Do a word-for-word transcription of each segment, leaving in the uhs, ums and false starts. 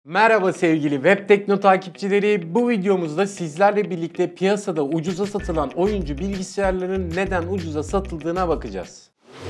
Merhaba sevgili Web Tekno takipçileri. Bu videomuzda sizlerle birlikte piyasada ucuza satılan oyuncu bilgisayarların neden ucuza satıldığına bakacağız.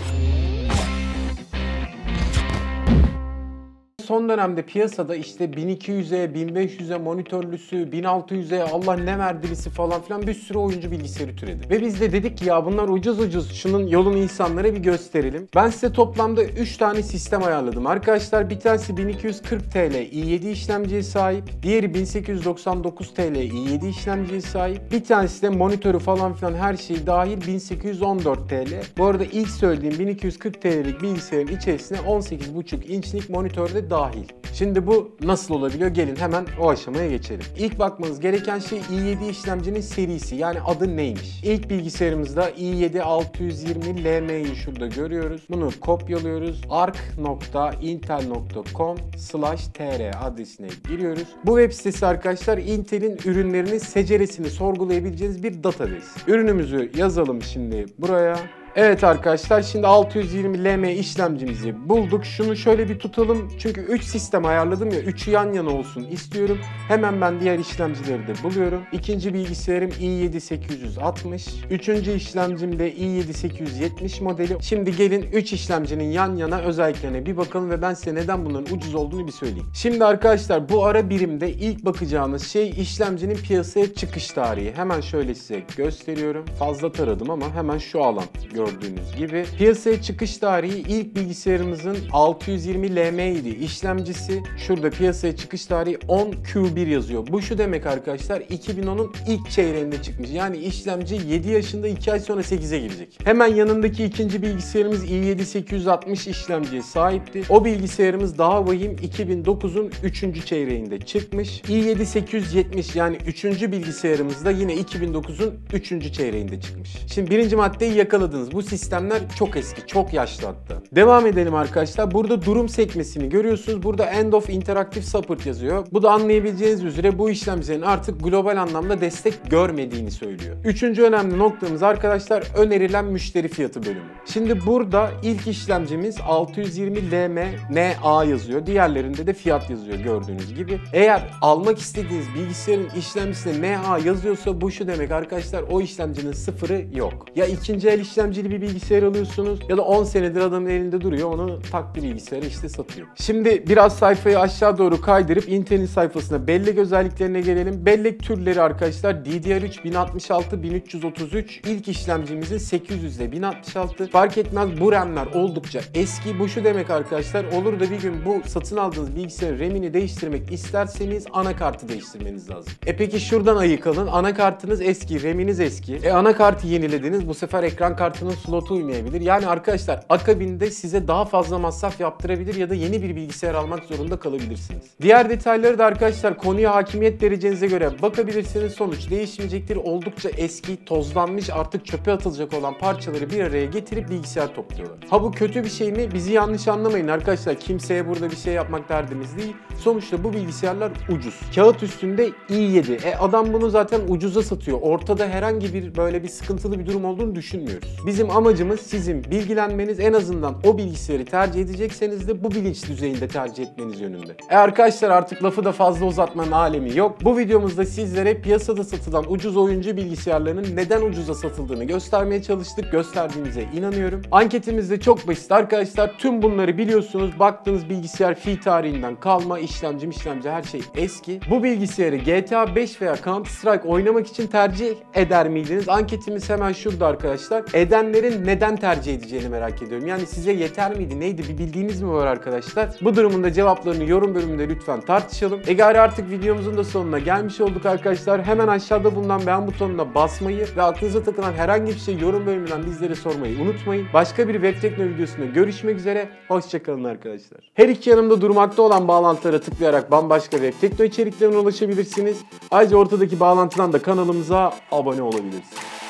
Son dönemde piyasada işte bin iki yüze, bin beş yüze monitörlüsü, bin altı yüze Allah ne verdilisi falan filan bir sürü oyuncu bilgisayarı türedi. Ve biz de dedik ki ya bunlar ucuz ucuz, şunun yolunu insanlara bir gösterelim. Ben size toplamda üç tane sistem ayarladım. Arkadaşlar bir tanesi bin iki yüz kırk TL i yedi işlemciye sahip. Diğeri bin sekiz yüz doksan dokuz TL i yedi işlemciye sahip. Bir tanesi de monitörü falan filan her şey dahil bin sekiz yüz on dört TL. Bu arada ilk söylediğim bin iki yüz kırk TL'lik bilgisayarın içerisine on sekiz buçuk inçlik monitör de dahil. Şimdi bu nasıl olabiliyor? Gelin hemen o aşamaya geçelim. İlk bakmanız gereken şey i yedi işlemcinin serisi, yani adı neymiş? İlk bilgisayarımızda i yedi altı yüz yirmi L M'yi şurada görüyoruz. Bunu kopyalıyoruz. arc nokta intel nokta com slash tr adresine giriyoruz. Bu web sitesi arkadaşlar Intel'in ürünlerinin seceresini sorgulayabileceğiniz bir database. Ürünümüzü yazalım şimdi buraya. Evet arkadaşlar, şimdi altı yüz yirmi L M işlemcimizi bulduk. Şunu şöyle bir tutalım çünkü üç sistem ayarladım ya, üçü yan yana olsun istiyorum. Hemen ben diğer işlemcileri de buluyorum. İkinci bilgisayarım i yedi sekiz yüz altmış. Üçüncü işlemcim de i yedi sekiz yüz yetmiş modeli. Şimdi gelin üç işlemcinin yan yana özelliklerine bir bakalım ve ben size neden bunların ucuz olduğunu bir söyleyeyim. Şimdi arkadaşlar bu ara birimde ilk bakacağınız şey işlemcinin piyasaya çıkış tarihi. Hemen şöyle size gösteriyorum. Fazla taradım ama hemen şu alan gördüğünüz gibi. Piyasaya çıkış tarihi ilk bilgisayarımızın altı yüz yirmi L M idi işlemcisi. Şurada piyasaya çıkış tarihi on Q bir yazıyor. Bu şu demek arkadaşlar, iki bin onun ilk çeyreğinde çıkmış. Yani işlemci yedi yaşında iki ay sonra sekize girecek. Hemen yanındaki ikinci bilgisayarımız i yedi sekiz yüz altmış işlemciye sahipti. O bilgisayarımız daha vahim iki bin dokuzun üçüncü çeyreğinde çıkmış. i yedi sekiz yüz yetmiş yani üçüncü bilgisayarımız da yine iki bin dokuzun üçüncü çeyreğinde çıkmış. Şimdi birinci maddeyi yakaladınız. Bu sistemler çok eski, çok yaşlı hatta. Devam edelim arkadaşlar. Burada durum sekmesini görüyorsunuz. Burada End of Interactive Support yazıyor. Bu da anlayabileceğiniz üzere bu işlemcilerin artık global anlamda destek görmediğini söylüyor. Üçüncü önemli noktamız arkadaşlar önerilen müşteri fiyatı bölümü. Şimdi burada ilk işlemcimiz altı yüz yirmi L M N A yazıyor. Diğerlerinde de fiyat yazıyor gördüğünüz gibi. Eğer almak istediğiniz bilgisayarın işlemcisine N A yazıyorsa bu şu demek arkadaşlar, o işlemcinin sıfırı yok. Ya ikinci el işlemci bir bilgisayar alıyorsunuz ya da on senedir adamın elinde duruyor, onu taktı bilgisayarı işte satıyor. Şimdi biraz sayfayı aşağı doğru kaydırıp Intel'in sayfasına bellek özelliklerine gelelim. Bellek türleri arkadaşlar D D R üç bin altmış altı bin üç yüz otuz üç, ilk işlemcimizin sekiz yüz ile bin altmış altı. Fark etmez, bu RAM'ler oldukça eski. Bu şu demek arkadaşlar, olur da bir gün bu satın aldığınız bilgisayarın RAM'ini değiştirmek isterseniz anakartı değiştirmeniz lazım. E peki şuradan ayıkalım, anakartınız eski, RAM'iniz eski. E anakartı yenilediniz, bu sefer ekran kartının slotu uymayabilir. Yani arkadaşlar akabinde size daha fazla masraf yaptırabilir ya da yeni bir bilgisayar almak zorunda kalabilirsiniz. Diğer detayları da arkadaşlar konuya hakimiyet derecenize göre bakabilirsiniz. Sonuç değişmeyecektir. Oldukça eski, tozlanmış, artık çöpe atılacak olan parçaları bir araya getirip bilgisayar topluyorlar. Ha bu kötü bir şey mi? Bizi yanlış anlamayın arkadaşlar. Kimseye burada bir şey yapmak derdimiz değil. Sonuçta bu bilgisayarlar ucuz. Kağıt üstünde i yedi. E adam bunu zaten ucuza satıyor. Ortada herhangi bir böyle bir sıkıntılı bir durum olduğunu düşünmüyoruz. Bizim amacımız sizin bilgilenmeniz, en azından o bilgisayarı tercih edecekseniz de bu bilinç düzeyinde tercih etmeniz yönünde. E arkadaşlar artık lafı da fazla uzatmanın alemi yok. Bu videomuzda sizlere piyasada satılan ucuz oyuncu bilgisayarlarının neden ucuza satıldığını göstermeye çalıştık. Gösterdiğimize inanıyorum. Anketimiz de çok basit arkadaşlar. Tüm bunları biliyorsunuz. Baktığınız bilgisayar fi tarihinden kalma, işlemci işlemci her şey eski. Bu bilgisayarı G T A beş veya Counter Strike oynamak için tercih eder miydiniz? Anketimiz hemen şurada arkadaşlar. Edenlerin neden tercih edeceğini merak ediyorum. Yani size yeter miydi, neydi, bir bildiğiniz mi var arkadaşlar? Bu durumun da cevaplarını yorum bölümünde lütfen tartışalım. E gari artık videomuzun da sonuna gelmiş olduk arkadaşlar. Hemen aşağıda bulunan beğen butonuna basmayı ve aklınıza takılan herhangi bir şey yorum bölümünden bizlere sormayı unutmayın. Başka bir Web Tekno videosunda görüşmek üzere. Hoşçakalın arkadaşlar. Her iki yanımda durmakta olan bağlantılara tıklayarak bambaşka Web Tekno içeriklerine ulaşabilirsiniz. Ayrıca ortadaki bağlantıdan da kanalımıza abone olabilirsiniz.